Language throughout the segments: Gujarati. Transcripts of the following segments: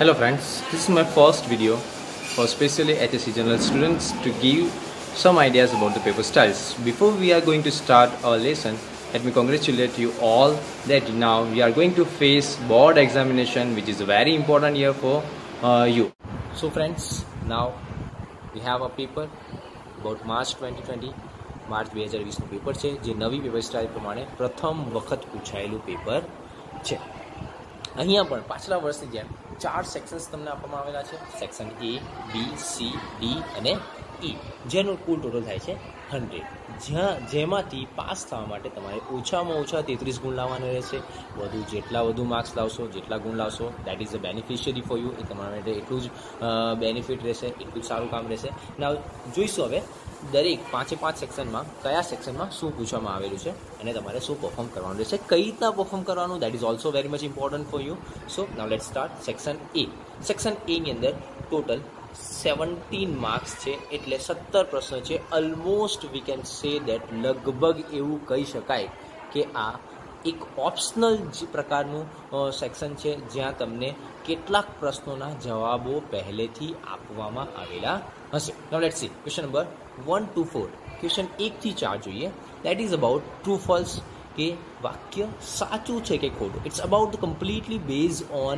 Hello friends, this is my first video for specially HSC General students to give some ideas about the paper styles. Before we are going to start our lesson, let me congratulate you all that now we are going to face board examination, which is a very important year for you. So friends, now we have a paper about March 2020. March 2020નું પેપર છે જે નવી પેપર સ્ટાઇલ પ્રમાણે પ્રથમ વખત પૂછાયેલું પેપર છે. અહીંયા પણ પાછલા વર્ષની જેમ 4 સેક્શન્સ તમને આપવામાં આવેલા છે. Section A, B, C, D અને E, જેનું કુલ ટોટલ થાય છે 100, જેમાંથી પાસ થવા માટે તમારે ઓછામાં ઓછા 33 ગુણ લાવવાના રહેશે. જેટલા વધુ માર્ક્સ લાવશો, જેટલા ગુણ લાવશો, that is a beneficiary for you. એ તમારા માટે એટલું જ બેનિફિટ રહેશે, એટલું જ સારું કામ રહેશે. ના જોઈશું હવે દરેક 5 સેક્શનમાં કયા સેક્શનમાં શું પૂછવામાં આવેલું છે અને તમારે શું પરફોર્મ કરવાનું રહેશે, કઈ રીતના પરફોર્મ કરવાનું, that is also very much important for you. So now let's start. Section A. Section A ની અંદર ટોટલ 17 માર્ક્સ છે, એટલે 17 પ્રશ્ન છે. Almost we can say that લગભગ એવું કહી શકાય કે આ એક ઓપ્શનલ પ્રકારનું સેક્શન છે, જ્યાં તમને કેટલાક પ્રશ્નોના જવાબો પહેલેથી આપવામાં આવેલા હશે. Now let's see question number 1 to 4. Question 1 થી 4 જોઈએ. That is about true false, કે વાક્ય સાચું છે કે ખોટું. It's about completely based on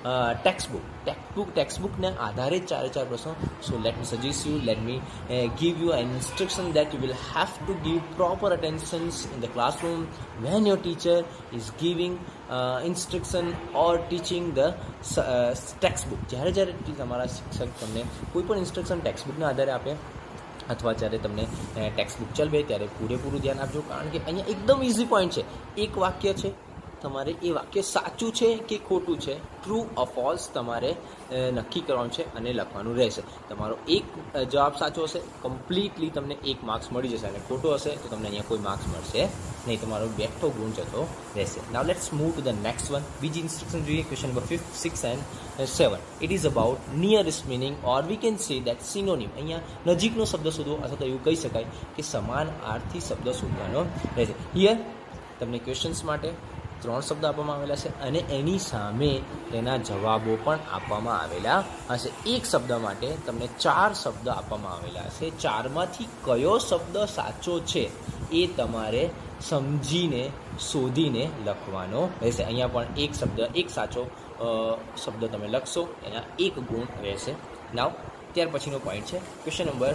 ટેક્સ્ટબુકના આધારે 4 પ્રશ્નો. So let me suggest you, let me give you an instruction that you will have to give proper attentions in the classroom when your teacher is giving instruction or teaching the textbook. જ્યારે તમારા શિક્ષક તમને કોઈ પણ ઇન્સ્ટ્રક્શન ટેક્સ્ટબુકના આધારે આપે અથવા જ્યારે તમને ટેક્સ્ટબુક ચલાવે ત્યારે પૂરેપૂરું ધ્યાન આપજો, કારણ કે અહીંયા એકદમ ઇઝી પોઈન્ટ છે. એક વાક્ય છે, તમારે એ વાક્ય સાચું છે કે ખોટું છે, ટ્રુ ઓર ફોલ્સ તમારે નક્કી કરવાનું છે અને લખવાનું રહેશે. તમારો એક જવાબ સાચો હશે, કમ્પ્લીટલી તમને 1 માર્ક્સ મળી જશે, અને ખોટો હશે તો તમને અહીંયા કોઈ માર્ક્સ મળશે નહીં, તમારો બેઠો ગુણ જતો રહેશે. Now let's move to the next one. બીજી ઇન્સ્ટ્રક્શન જોઈએ. Question number 5, 6 and 7. It is about nearest meaning or we can say that synonym. અહીંયા નજીકનો શબ્દ શોધવો, અથવા તો એવું કહી શકાય કે સમાન અર્થી શબ્દ શોધવાનો રહેશે. હિયર તમને ક્વેશ્ચન્સ માટે 3 શબ્દ આપવામાં આવેલા છે અને એની સામે તેના જવાબો પણ આપવામાં આવેલા હશે. એક શબ્દ માટે તમને 4 શબ્દ આપવામાં આવેલા હશે. 4માંથી કયો શબ્દ સાચો છે એ તમારે સમજીને શોધીને લખવાનો રહેશે. અહીંયા પણ એક શબ્દ, એક સાચો શબ્દ તમે લખશો, એના 1 ગુણ રહેશે. નાવ ત્યાર પછીનો પોઈન્ટ છે ક્વેશ્ચન નંબર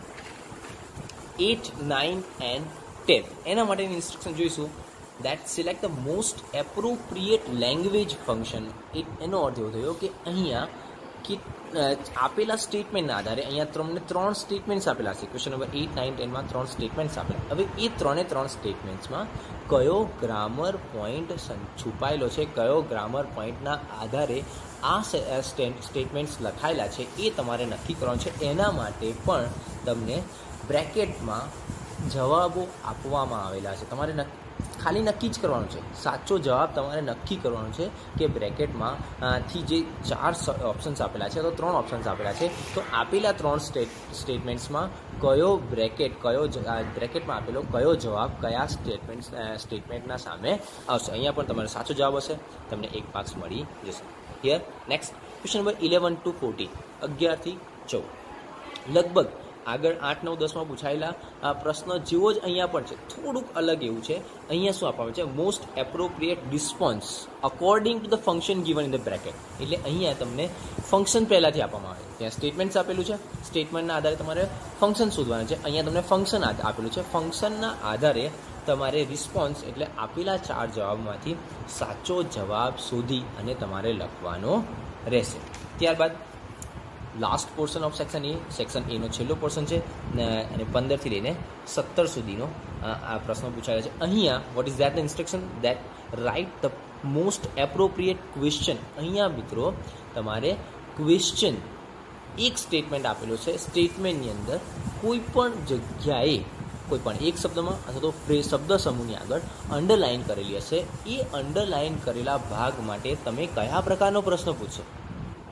8, 9 એન્ડ 10. એના માટેની ઇન્સ્ટ્રક્શન જોઈશું. That select the most appropriate language function. એનો અર્થ એવો થયો કે અહીંયા કે આપેલા સ્ટેટમેન્ટના આધારે અહીંયા તમને 3 સ્ટેટમેન્ટ્સ આપેલા છે. ક્વેશ્ચન નંબર 8, 9, 10માં 3 સ્ટેટમેન્ટ્સ આપેલા. હવે એ 3 સ્ટેટમેન્ટ્સમાં કયો ગ્રામર પોઈન્ટ છુપાયેલો છે, કયો ગ્રામર પોઈન્ટના આધારે આ સ્ટેટમેન્ટ્સ લખાયેલા છે એ તમારે નક્કી કરવાનું છે. એના માટે પણ તમને બ્રેકેટમાં જવાબો આપવામાં આવેલા છે. તમારે ખાલી નક્કી જ કરવાનું છે. સાચો જવાબ તમારે નક્કી કરવાનો છે કે બ્રેકેટમાં થી જે 4 ઓપ્શન્સ આપેલા છે, તો 3 ઓપ્શન્સ આપેલા છે, તો આપેલા 3 સ્ટેટમેન્ટ્સમાં કયો બ્રેકેટમાં આપેલો કયો જવાબ કયા સ્ટેટમેન્ટના સામે આવશે. અહીંયા પણ તમારો સાચો જવાબ હશે, તમને 1 માર્ક્સ મળી જશે. Here next question number 11 to 14. 11 થી 14 લગભગ આગળ 8, 9, 10માં પૂછાયેલા આ પ્રશ્ન જેવો જ અહીંયા પણ છે. થોડુંક અલગ એવું છે. અહીંયા શું આપવામાં છે? Most appropriate response according to the function given in the bracket. એટલે અહીંયા તમને ફંક્શન પહેલાંથી આપવામાં આવે છે. ત્યાં સ્ટેટમેન્ટ્સ આપેલું છે, સ્ટેટમેન્ટના આધારે તમારે ફંક્શન શોધવાનું છે. અહીંયા તમને ફંક્શન આપેલું છે. ફંક્શનના આધારે તમારે રિસ્પોન્સ એટલે આપેલા 4 જવાબમાંથી સાચો જવાબ શોધી અને તમારે લખવાનો રહેશે. ત્યારબાદ last portion of section A. Section Aનો છેલ્લો પોર્શન છે અને 15 થી લઈને 17 સુધીનો આ પ્રશ્નો પૂછાયેલા છે. અહીંયા what is that the instruction? That write the most appropriate question. અહીંયા મિત્રો તમારે ક્વેશ્ચન, એક સ્ટેટમેન્ટ આપેલો છે. સ્ટેટમેન્ટની અંદર કોઈ પણ જગ્યાએ કોઈ પણ એક શબ્દમાં અથવા તો શબ્દ સમૂહની આગળ અંડરલાઇન કરેલી હશે. એ અંડરલાઇન કરેલા ભાગ માટે તમે કયા પ્રકારનો પ્રશ્ન પૂછશો?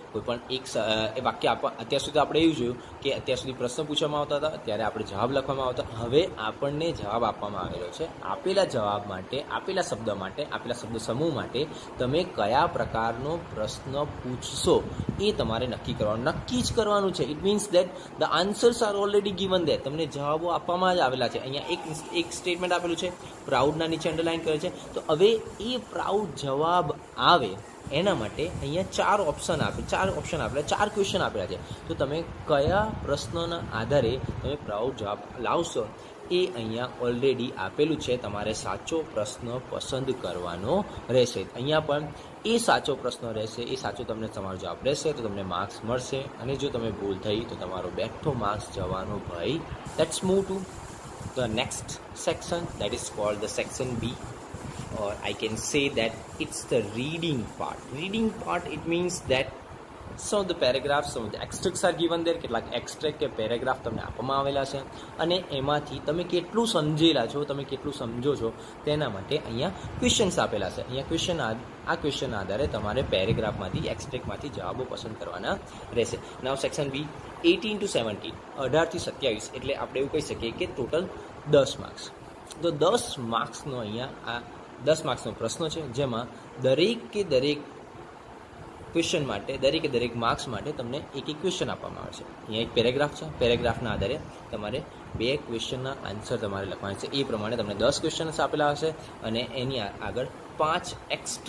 કોઈ પણ એક વાક્ય અત્યાર સુધી આપણે એવું જોયું કે અત્યાર સુધી પ્રશ્ન પૂછવામાં આવતા હતા, ત્યારે આપણે જવાબ લખવામાં આવતા. હવે આપણને જવાબ આપવામાં આવેલો છે. આપેલા જવાબ માટે, આપેલા શબ્દ માટે, આપેલા શબ્દ સમૂહ માટે તમે કયા પ્રકારનો પ્રશ્ન પૂછશો એ તમારે નક્કી કરવાનું, નક્કી જ કરવાનું છે. It means that the answers are already given there. તમને જવાબો આપવામાં જ આવેલા છે. અહીંયા એક સ્ટેટમેન્ટ આપેલું છે, પ્રાઉડના નીચે અંડરલાઇન કરે છે. તો હવે એ પ્રાઉડ જવાબ આવે એના માટે અહીંયા ચાર ઓપ્શન આપેલા, 4 ક્વેશ્ચન આપેલા છે. તો તમે કયા પ્રશ્નના આધારે તમે પ્રાઉડ જવાબ લાવશો એ અહીંયા ઓલરેડી આપેલું છે. તમારે સાચો પ્રશ્ન પસંદ કરવાનો રહેશે. અહીંયા પણ એ સાચો પ્રશ્ન રહેશે, એ સાચો તમને તમારો જવાબ રહેશે તો તમને માર્ક્સ મળશે, અને જો તમે ભૂલ થઈ તો તમારો બેઠો માર્ક્સ જવાનો ભય. Let's move to the next section, that is called the section B, or I can say that it's the reading part. Reading part, it means that some of the paragraphs, some of the extracts are given there. કેટલાક એક્સ્ટ્રેક્ટ કે પેરેગ્રાફ તમને આપવામાં આવેલા છે, અને એમાંથી તમે કેટલું સમજેલા છો, તમે કેટલું સમજો છો તેના માટે અહીંયા ક્વેશ્ચન્સ આપેલા છે. અહીંયા આ ક્વેશ્ચનના આધારે તમારે પેરેગ્રાફમાંથી, એક્સ્ટ્રેક્ટમાંથી જવાબો પસંદ કરવાના રહેશે. નાવ સેક્શન બી 18 to 17, 18 થી 27, એટલે આપણે એવું કહી શકીએ કે ટોટલ 10 માર્ક્સ. તો 10 માર્ક્સનો અહીંયા આ 10 માર્ક્સનો પ્રશ્ન છે, જેમાં દરેક ક્વેશ્ચન માટે, દરેક માર્ક્સ માટે તમને એક ક્વેશ્ચન આપવામાં આવે છે. અહીંયા એક પેરેગ્રાફ છે, પેરેગ્રાફના આધારે તમારે 2 ક્વેશ્ચનના આન્સર તમારે લખવાના છે. એ પ્રમાણે તમને 10 ક્વેશ્ચન્સ આપેલા હશે, અને એની આગળ 5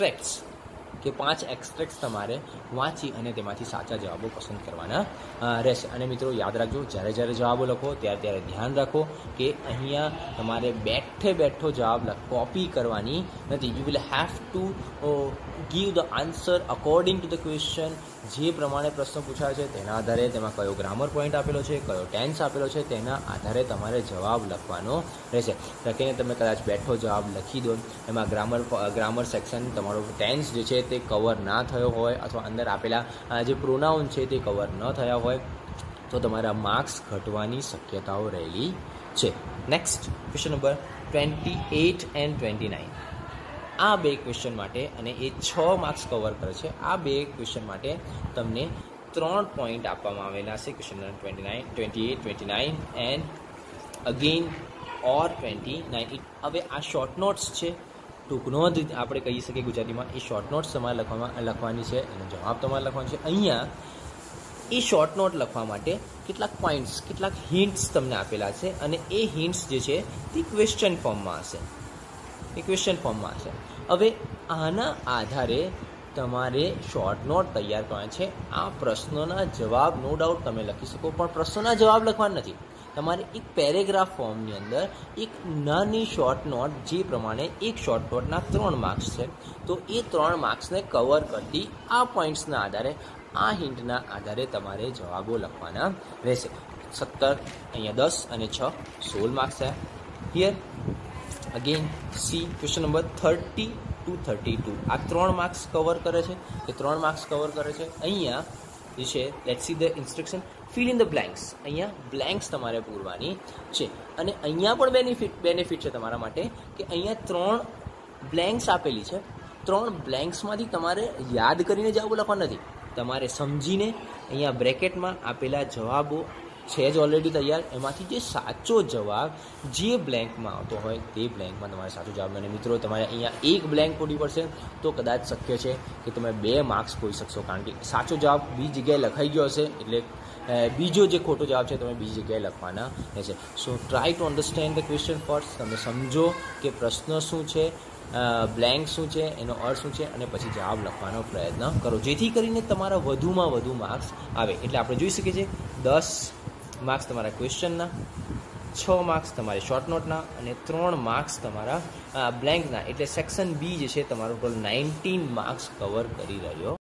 એક્સ્ટ્રેક્ટ્સ તમારે વાંચી અને તેમાંથી સાચા જવાબો પસંદ કરવાના રહેશે. અને મિત્રો યાદ રાખજો, જ્યારે જવાબો લખો ત્યારે ધ્યાન રાખો કે અહીંયા તમારે બેઠો જવાબ કોપી કરવાની નથી. You will have to give the answer according to the question. જે પ્રમાણે પ્રશ્ન પૂછાય છે તેના આધારે, તેમાં કયો ગ્રામર પોઈન્ટ આપેલો છે, કયો ટેન્સ આપેલો છે, તેના આધારે તમારે જવાબ લખવાનો રહેશે. લખીને તમે કદાચ બેઠો જવાબ લખી દો, એમાં ગ્રામર સેક્શન તમારો ટેન્સ જે છે તે કવર ના થયો હોય, અથવા અંદર આપેલા જે પ્રોનાઉન છે તે કવર ન થયા હોય, તો તમારા માર્ક્સ ઘટવાની શક્યતાઓ રહેલી છે. Next question number 28 and 29. આ 2 ક્વેશ્ચન માટે, અને એ 6 માર્ક્સ કવર કરે છે, આ 2 ક્વેશ્ચન માટે તમને 3 પોઈન્ટ આપવામાં આવેલા છે. Question number 28, 29 and again or 29. હવે આ શોર્ટ નોટ્સ છે, ટૂંક નોંધ આપણે કહી શકીએ ગુજરાતીમાં. એ શોર્ટ નોટ્સ તમારે લખવાની છે, એનો જવાબ તમારે લખવાનો છે. અહીંયા એ શોર્ટ નોટ લખવા માટે કેટલાક પોઈન્ટ્સ, કેટલાક હિન્ટ્સ તમને આપેલા છે, અને એ હિન્ટ્સ જે છે તે ક્વેશ્ચન ફોર્મમાં હશે. હવે આના આધારે તમારે શોર્ટ નોટ તૈયાર કરવાની છે. આ પ્રશ્નોના જવાબ નો ડાઉટ તમે લખી શકો, પણ પ્રશ્નોના જવાબ લખવાના નથી. તમારે એક પેરેગ્રાફ ફોર્મની અંદર એક નાની શોર્ટ નોટ, જે પ્રમાણે એક શોર્ટ નોટના 3 માર્ક્સ છે, તો એ 3 માર્ક્સને કવર કરતી આ પોઈન્ટ્સના આધારે, આ હિન્ટના આધારે તમારે જવાબો લખવાના રહેશે. 17, અહીંયા 10 અને 6, 16 માર્ક્સ છે. Here again see question number 30 to 32. આ 3 માર્ક્સ કવર કરે છે, અહીંયા જે છે let's see the instruction. Fill in the blanks. અહીંયા બ્લેન્ક્સ તમારે પૂરવાની છે, અને અહીંયા પણ બેનિફિટ છે તમારા માટે કે અહીંયા 3 બ્લેન્ક્સ આપેલી છે. 3 બ્લેન્ક્સમાંથી તમારે યાદ કરીને જવાબો લખવા નથી, તમારે સમજીને અહીંયા બ્રેકેટમાં આપેલા જવાબો છે જ ઓલરેડી તૈયાર, એમાંથી જે સાચો જવાબ જે બ્લેન્કમાં આવતો હોય તે બ્લેન્કમાં તમારે સાચો જવાબ. અને મિત્રો તમારે અહીંયા 1 બ્લેન્ક પૂરી પડશે તો કદાચ શક્ય છે કે તમે 2 માર્ક્સ ખોઈ શકશો, કારણ કે સાચો જવાબ બીજી જગ્યાએ લખાઈ ગયો હશે, એટલે બીજો જે ખોટો જવાબ છે તમે બીજી જગ્યાએ લખવાના રહેશે. So try to understand the question first. તમે સમજો કે પ્રશ્ન શું છે, બ્લેન્ક શું છે, એનો અર્થ શું છે, અને પછી જવાબ લખવાનો પ્રયત્ન કરો, જેથી કરીને તમારા વધુમાં વધુ માર્ક્સ આવે. એટલે આપણે જોઈ શકીએ છીએ 10 માર્ક્સ તમારા ક્વેશ્ચનના, 6 માર્ક્સ તમારે શોર્ટ નોટના, અને 3 માર્ક્સ તમારા બ્લેન્કના. એટલે સેક્શન બી જે છે તમારો ટોટલ 19 માર્ક્સ કવર કરી રહ્યો